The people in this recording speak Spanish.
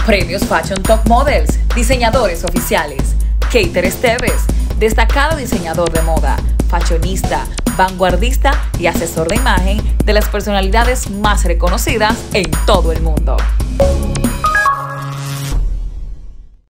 Premios Fashion Top Models, diseñadores oficiales. Keiter Esteves, destacado diseñador de moda, fashionista, vanguardista y asesor de imagen de las personalidades más reconocidas en todo el mundo.